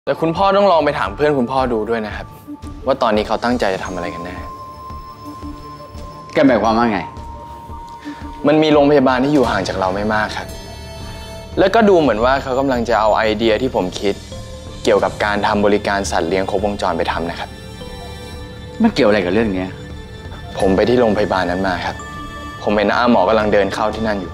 แต่คุณพ่อต้องลองไปถามเพื่อนคุณพ่อดูด้วยนะครับว่าตอนนี้เขาตั้งใจจะทำอะไรกันแน่แกหมายความว่าไงมันมีโรงพยาบาลที่อยู่ห่างจากเราไม่มากครับแล้วก็ดูเหมือนว่าเขากำลังจะเอาไอเดียที่ผมคิดเกี่ยวกับการทำบริการสัตว์เลี้ยงครบวงจรไปทำนะครับมันเกี่ยวอะไรกับเรื่องนี้ผมไปที่โรงพยาบาลนั้นมาครับผมเห็นหมอกำลังเดินเข้าที่นั่นอยู่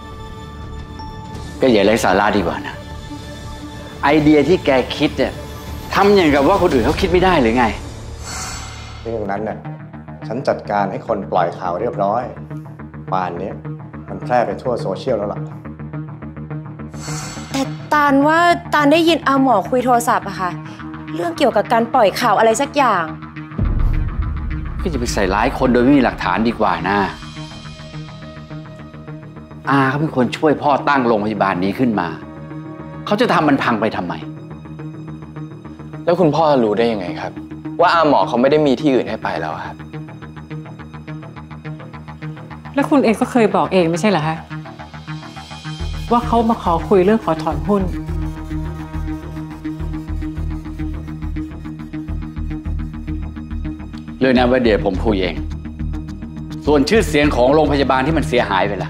ก็อย่าไร้สาระดีกว่านะไอเดียที่แกคิดเนี่ยทำอย่างกับว่าคนอื่นเขาคิดไม่ได้หรือไงเรื่องนั้นเนี่ยฉันจัดการให้คนปล่อยข่าวเรียบร้อยป่านนี้มันแพร่ไปทั่วโซเชียลแล้วล่ะแต่ตาลว่าตาลได้ยินอาหมอคุยโทรศัพท์อะค่ะเรื่องเกี่ยวกับการปล่อยข่าวอะไรสักอย่างก็จะไปใส่ร้ายคนโดยไม่มีหลักฐานดีกว่านะอาเขาเป็นคนช่วยพ่อตั้งโรงพยาบาลนี้ขึ้นมาเขาจะทำมันพังไปทำไมแล้วคุณพ่อรู้ได้ยังไงครับว่าอาหมอเขาไม่ได้มีที่อื่นให้ไปแล้วครับแล้วคุณเองก็เคยบอกเองไม่ใช่เหรอคะว่าเขามาขอคุยเรื่องขอถอนหุ้นเรื่องนั้นว่าเดี๋ยวผมคุยเองส่วนชื่อเสียงของโรงพยาบาลที่มันเสียหายไปล่ะ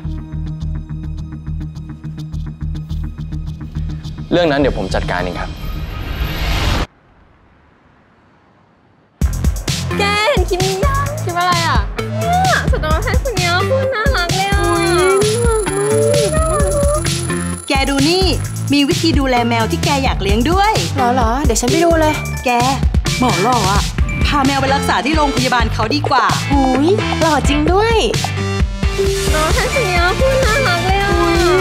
เรื่องนั้นเดี๋ยวผมจัดการเองครับแกเห็นคลิปนี้ยังคลิปอะไรอ่ะเนี่ยสัตวแพทย์คนนี้พูดน่ารักเลยอ่ะแกดูนี่มีวิธีดูแลแมวที่แกอยากเลี้ยงด้วยเหรอเดี๋ยวฉันไปดูเลยแกหมอหล่ออ่ะพาแมวไปรักษาที่โรงพยาบาลเขาดีกว่าหุยหล่อจริงด้วยสัตวแพทย์คนนี้พูดน่ารักเลยอ่ะ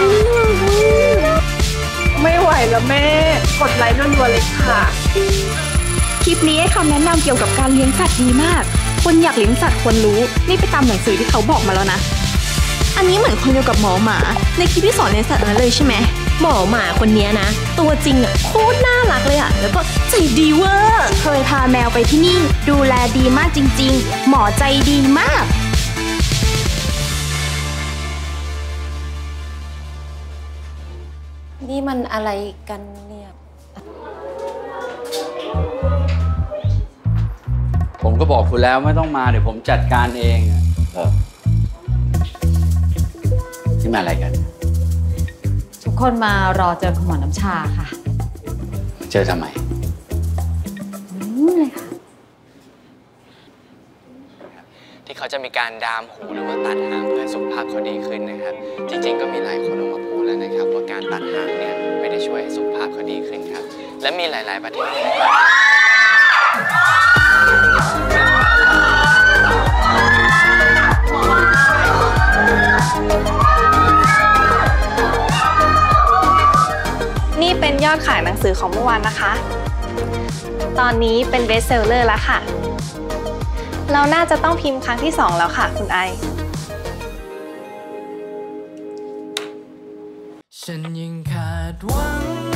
ไม่ไหวแล้วแม่กดไลค์รัวๆเลยค่ะคลิปนี้ให้คำแนะนำเกี่ยวกับการเลี้ยงสัตว์ดีมากคนอยากเลี้ยงสัตว์ควรรู้นี่ไปตามหนังสือที่เขาบอกมาแล้วนะอันนี้เหมือนคนเดียวกับหมอหมาในคลิปที่สอนเลี้ยงสัตว์นั้นเลยใช่ไหมหมอหมาคนนี้นะตัวจริงอ่ะโคตรน่ารักเลยอ่ะแล้วก็ใจดีเวอร์เคยพาแมวไปที่นี่ดูแลดีมากจริงๆหมอใจดีมากนี่มันอะไรกันเนี่ยผมก็บอกคุณแล้วไม่ต้องมาเดี๋ยวผมจัดการเองที่มาอะไรกันทุกคนมารอเจอคุณหมอน้ำชาค่ะเจอทำไมเลยค่ะที่เขาจะมีการดามหูหรือว่าตัดหางเพื่อสุขภาพเขาดีขึ้นนะครับจริงๆก็มีหลายคนออกมาพูดแล้วนะครับว่าการตัดหางเนี่ยไม่ได้ช่วยให้สุขภาพเขาดีขึ้นครับและมีหลายๆประเทศนี่เป็นยอดขายหนังสือของเมื่อวานนะคะตอนนี้เป็นเบสเซลเลอร์แล้วค่ะเราน่าจะต้องพิมพ์ครั้งที่2แล้วค่ะคุณไอฉันยังขาดหวัง